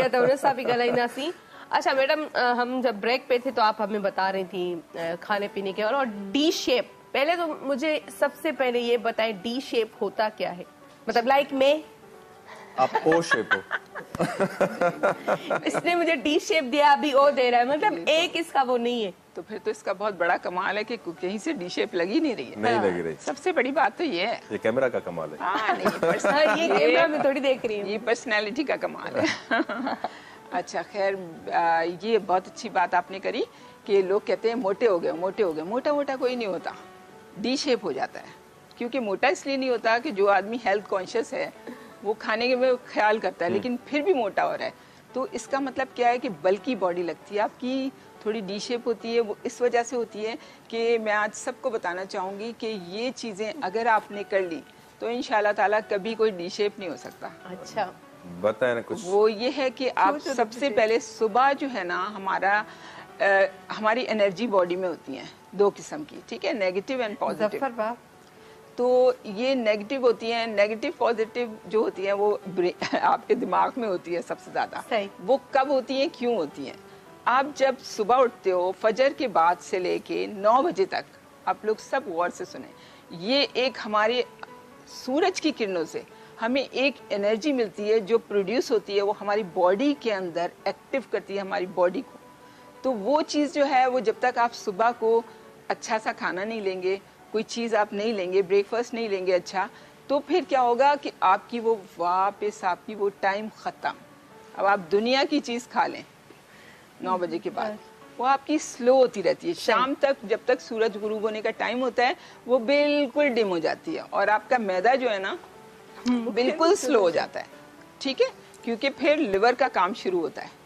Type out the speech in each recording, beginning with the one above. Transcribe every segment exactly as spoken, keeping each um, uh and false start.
शुक्रिया तवरस साहब गलाई सी। अच्छा मैडम, हम जब ब्रेक पे थे तो आप हमें बता रही थी खाने पीने के और डी शेप। पहले तो मुझे सबसे पहले ये बताएं डी शेप होता क्या है, मतलब लाइक मैं आप ओ शेप हो। इसने मुझे डी शेप दिया, अभी ओ दे रहा है, मतलब एक इसका वो नहीं है। तो फिर तो इसका बहुत बड़ा कमाल है कि कहीं से डी शेप लगी नहीं रही है। नहीं लगी रही। सबसे बड़ी बात तो ये है, ये कैमरा का कमाल है। हाँ नहीं, हाँ, ये कैमरा में थोड़ी देख रही हूँ, ये पर्सनैलिटी का कमाल है। अच्छा खैर, ये बहुत अच्छी बात आपने करी कि लोग कहते हैं मोटे हो गए मोटे हो गए। मोटा मोटा कोई नहीं होता, डी शेप हो जाता है। क्योंकि मोटा इसलिए नहीं होता कि जो आदमी हेल्थ कॉन्शियस है वो खाने के में ख्याल करता है लेकिन फिर भी मोटा हो रहा है, तो इसका मतलब क्या है कि बल्कि बॉडी लगती है आपकी, थोड़ी डी शेप होती है। वो इस वजह से होती है कि मैं आज सबको बताना चाहूँगी कि ये चीज़ें अगर आपने कर ली तो इंशाल्लाह ताला कभी कोई डी शेप नहीं हो सकता। अच्छा बताए ना कुछ। वो ये है कि आप सबसे पहले सुबह जो है ना, हमारा आ, हमारी एनर्जी बॉडी में होती है दो किस्म की, ठीक है, नेगेटिव एंड पॉजिटिव। तो ये नेगेटिव होती है, नेगेटिव पॉजिटिव जो होती है वो आपके दिमाग में होती है सबसे ज्यादा। वो कब होती है, क्यों होती है? आप जब सुबह उठते हो फजर के बाद से लेके नौ बजे तक, आप लोग सब गौर से सुने, ये एक हमारे सूरज की किरणों से हमें एक एनर्जी मिलती है जो प्रोड्यूस होती है, वो हमारी बॉडी के अंदर एक्टिव करती है हमारी बॉडी को। तो वो चीज़ जो है वो जब तक आप सुबह को अच्छा सा खाना नहीं लेंगे, कोई चीज़ आप नहीं लेंगे, ब्रेकफास्ट नहीं लेंगे अच्छा, तो फिर क्या होगा कि आपकी वो वापस आपकी वो टाइम ख़त्म। अब आप दुनिया की चीज़ खा लें नौ बजे के बाद, वो आपकी स्लो होती रहती है। शाम तक जब तक सूरज गुरूब होने का टाइम होता है वो बिल्कुल डिम हो जाती है और आपका मैदा जो है ना बिल्कुल स्लो हो जाता है, ठीक है, क्योंकि फिर लिवर का काम शुरू होता है,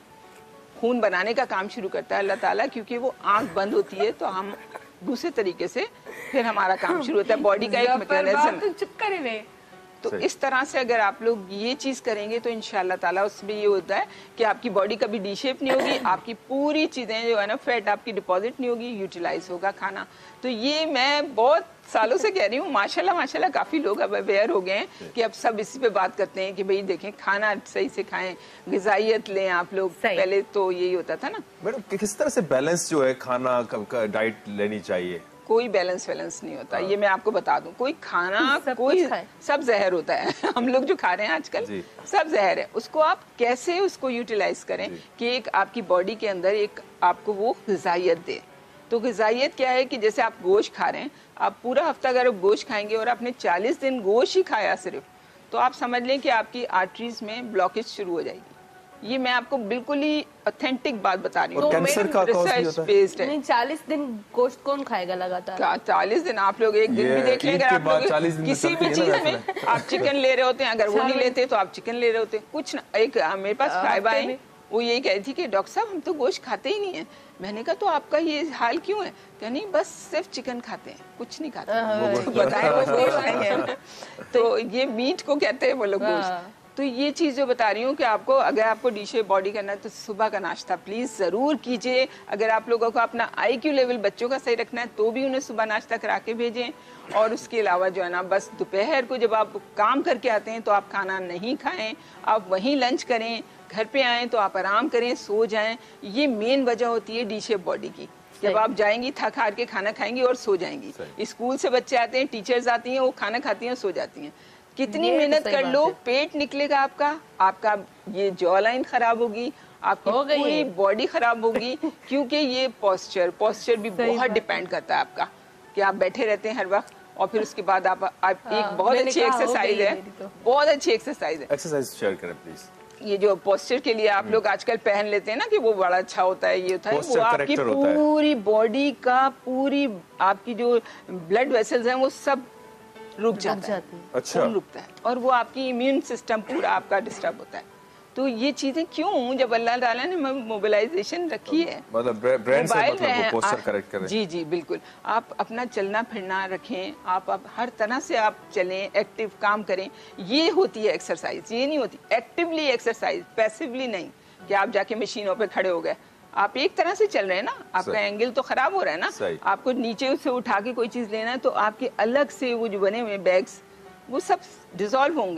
खून बनाने का काम शुरू करता है अल्लाह ताला, क्योंकि वो आंख बंद होती है तो हम दूसरे तरीके से फिर हमारा काम शुरू होता है। बॉडी का एक मैकेनिज्म है। तो इस तरह से अगर आप लोग ये चीज़ करेंगे तो इंशाल्लाह ताला उसमें ये होता है कि आपकी बॉडी कभी डी शेप नहीं होगी, आपकी पूरी चीज़ें जो है ना, फैट आपकी डिपॉजिट नहीं होगी, यूटिलाइज होगा खाना। तो ये मैं बहुत सालों से कह रही हूँ, माशाल्लाह माशाल्लाह काफ़ी लोग अब अवेयर हो गए हैं कि अब सब इसी पे बात करते हैं कि भाई देखें खाना सही से खाएं, ग़िज़ाइयत लें आप लोग। पहले तो यही होता था ना। मैडम किस तरह से बैलेंस जो है खाना का डाइट लेनी चाहिए? कोई बैलेंस वैलेंस नहीं होता, ये मैं आपको बता दूं। कोई खाना कोई सब जहर होता है। हम लोग जो खा रहे हैं आजकल सब जहर है। उसको आप कैसे उसको यूटिलाइज करें कि एक आपकी बॉडी के अंदर एक आपको वो ग़िज़ाइयत दे। तो ग़िज़ाइयत क्या है कि जैसे आप गोश्त खा रहे हैं, आप पूरा हफ्ता अगर आप गोश्त खाएंगे और आपने चालीस दिन गोश्त ही खाया सिर्फ, तो आप समझ लें कि आपकी आर्टरीज में ब्लॉकेज शुरू हो जाएगी। ये मैं आपको बिल्कुल ही ऑथेंटिक बात बता रही हूँ। कैंसर का रिसर्च बेस्ड है। नहीं, चालीस दिन गोश्त कौन खाएगा लगातार? चालीस दिन आप लोग एक दिन भी देख लेंगे, आप लोग किसी भी चीज में आप चिकन ले रहे होते हैं, अगर वो नहीं लेते तो आप चिकन ले रहे होते हैं। कुछ ना, एक मेरे पास साहिबा है, वो यही कह रही थी कि डॉक्टर साहब हम तो गोश्त खाते ही नहीं है। मैंने कहा तो आपका ये हाल क्यों है? क्या नहीं, बस सिर्फ चिकन खाते हैं, कुछ नहीं खाते। बताए वो गोश्त नहीं है, तो ये मीट को कहते हैं वो लोग गोश्त। तो ये चीज़ जो बता रही हूँ कि आपको अगर आपको डी शेप बॉडी करना है तो सुबह का नाश्ता प्लीज़ ज़रूर कीजिए। अगर आप लोगों को अपना आई क्यू लेवल बच्चों का सही रखना है तो भी उन्हें सुबह नाश्ता करा के भेजें। और उसके अलावा जो है ना, बस दोपहर को जब आप काम करके आते हैं तो आप खाना नहीं खाएं, आप वहीं लंच करें। घर पे आएँ तो आप आराम करें, सो जाएँ। ये मेन वजह होती है डी शेप बॉडी की। जब आप जाएंगी थक हार के खाना खाएंगी और सो जाएंगी। स्कूल से बच्चे आते हैं, टीचर्स आती हैं, वो खाना खाती हैं, सो जाती हैं। कितनी मेहनत कर लो, पेट निकलेगा आपका, आपका ये जॉ लाइन खराब होगी, आपकी पूरी बॉडी खराब होगी। क्योंकि ये पोस्चर पोस्चर भी बहुत डिपेंड करता है आपका, कि आप बैठे रहते हैं हर वक्त। और फिर उसके बाद आप, आप हाँ, एक बहुत अच्छी एक्सरसाइज है, तो। बहुत अच्छी एक्सरसाइज है। एक्सरसाइज शेयर करें प्लीज। ये जो पोस्चर के लिए आप लोग आजकल पहन लेते हैं ना कि वो बड़ा अच्छा होता है, ये होता है, वो आपकी पूरी बॉडी का, पूरी आपकी जो ब्लड वेसल्स हैं वो सब रुक जाता है। अच्छा। रुकता है और वो आपकी इम्यून सिस्टम पूरा आपका डिस्टर्ब होता है। तो ये चीजें क्यों, जब अल्लाह ताला ने मोबिलाइजेशन रखी है, मतलब ब्रेन से मतलब वो पोस्चर करेक्ट करें। जी जी बिल्कुल, आप अपना चलना फिरना रखें, आप, आप हर तरह से आप चलें, एक्टिव काम करें। ये होती है एक्सरसाइज। ये नहीं होती एक्टिवली एक्सरसाइज, पैसिवली नहीं कि आप जाके मशीनों पे खड़े हो गए। आप एक तरह से चल रहे हैं ना, आपका एंगल तो खराब हो रहा है ना। आपको नीचे से उठा के कोई चीज लेना है तो आपके अलग से वो जो बने हुए बैग्स वो सब डिसॉल्व होंगे,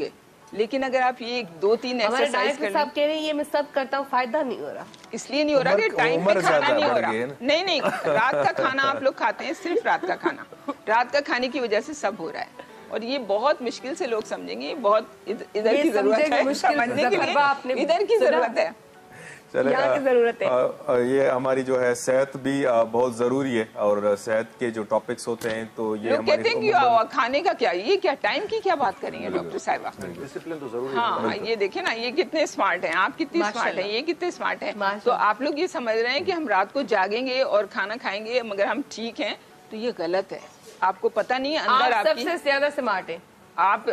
लेकिन अगर आप ये दो तीन हमारे एक्सरसाइज डाइट कर में सब कह रहे हैं ये मैं सब करता हूँ, फायदा नहीं हो रहा। इसलिए नहीं हो रहा कि उम्र- टाइम पे उम्र खाना ज्यादा नहीं हो बढ़ रहा। गई है ना। नहीं नहीं, रात का खाना आप लोग खाते हैं, सिर्फ रात का खाना, रात का खाने की वजह से सब हो रहा है। और ये बहुत मुश्किल से लोग समझेंगे, बहुत इध- इधर ये की जरूरत समझेंगे है मुश्किल, समझने के जफरबा आपने लिए, इधर की सुना? जरूरत है। चले, यहाँ की जरूरत है। आ, आ, ये हमारी जो है सेहत भी आ, बहुत जरूरी है, और सेहत के जो टॉपिक्स होते हैं तो ये लोग कहते हैं कि हमारी आ, खाने का क्या, ये क्या टाइम की क्या बात करेंगे डॉक्टर साहिबा? डिसिप्लिन तो जरूरी हाँ, ये देखे ना, ये कितने स्मार्ट हैं, आप कितनी स्मार्ट हैं, ये कितने स्मार्ट हैं। माशाल्लाह। तो आप लोग ये समझ रहे हैं कि हम रात को जागेंगे और खाना खाएंगे मगर हम ठीक हैं, तो ये गलत है। आपको पता नहीं है अंदर आप आपकी सबसे ज्यादा स्मार्ट है आप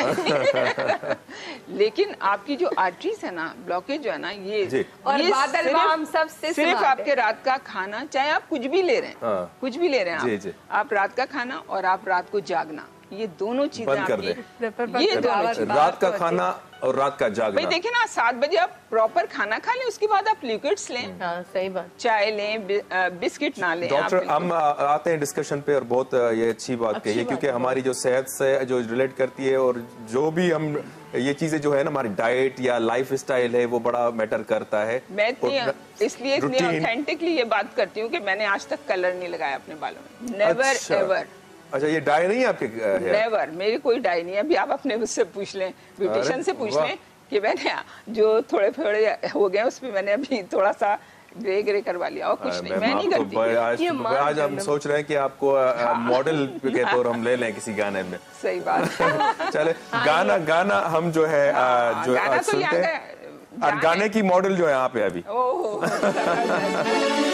लेकिन आपकी जो आर्टरीज है ना, ब्लॉकेज जो है ना, ये जी। और ये बादल सिर्फ- बाम सबसे सिर्फ स्मार्ट आपके रात का खाना, चाहे आप कुछ भी ले रहे हैं, हाँ। कुछ भी ले रहे हैं जी, आप, जी। आप रात का खाना और आप रात को जागना, ये दोनों चीजें बंद कर आपकी, दें। ये दोनों बाबा- चीजें। रात का खाना और रात का भाई जागना। देखिए ना, सात बजे आप प्रॉपर खाना खा लें, उसके बाद आप लिक्विड्स लें, हाँ सही बात। चाय लें, बि, अ, बिस्किट ना लें। आप डॉक्टर बिल्कुल- हम आ, आते हैं डिस्कशन पे, और बहुत आ, ये अच्छी बात कही है, क्योंकि हमारी जो सेहत से जो रिलेट करती है, और जो भी हम ये चीजें जो है ना, हमारी डाइट या लाइफ स्टाइल है, वो बड़ा मैटर करता है। मैं इतनी और इसलिए इतनी routine- ऑथेंटिकली ये बात करती हूँ कि मैंने आज तक कलर नहीं लगाया अपने बालों में, नेवर अच्छा। एवर, अच्छा, ये डाई नहीं है आपके आ, है? नेवर, मेरी कोई डाई नहीं है। अभी आप अपने उससे पूछ लें, ब्यूटिशियन से पूछ वाह। लें कि मैंने जो थोड़े थोड़े हो गए उसमें मैंने अभी थोड़ा सा ग्रे ग्रे करवा लिया, और कुछ नहीं, मैं नहीं आपको करती। ब- आज ये तो- मान आज हम करना। सोच रहे हैं कि आपको आ, मॉडल के तौर हम ले लें किसी गाने में। सही बात है। चले, गाना गाना हम जो है आ, हाँ, जो गाना आज तो सुनते यहाँ हैं, का और गाने की मॉडल जो है यहाँ पे अभी। ओहो